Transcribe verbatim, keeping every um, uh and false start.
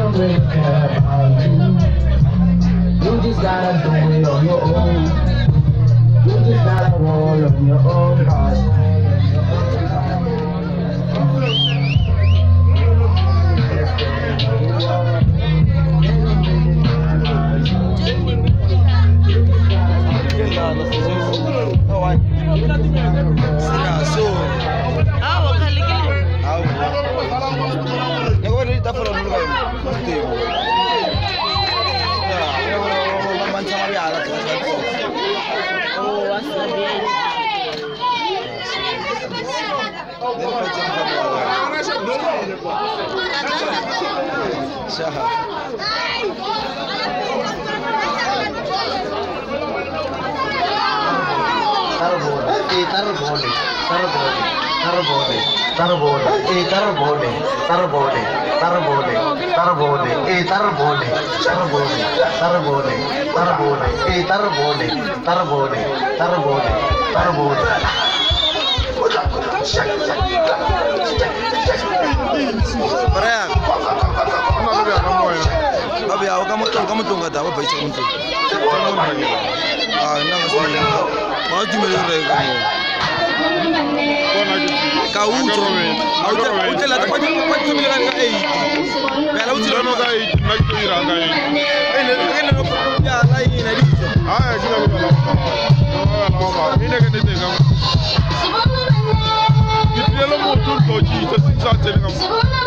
don't really care about you. You just gotta do it on your own. You just gotta roll on your own cause. Tarbode, tarbode, tarbode, tarbode, e tarbode, tarbode, tarbode, tarbode, e tarbode, tarbode, tarbode, tarbode, e tarbode, tarbode, tarbode, tarbode. Para. Abi aku kamu tuh kamu tuh nggak tahu apa itu untuk. Ah, nang sih. Mau cuma lagi kamu. Kau ucap, ucap, ucap lah. Tapi tapi cuma lagi kayak ini. Kalau ucap mau kayak ini, nak tu irang kayak ini. Ini ini ya lain ini. Ah, kita boleh lah. Ini kan itu kamu. Kita lalu mau tu lagi, tu sahaja kamu.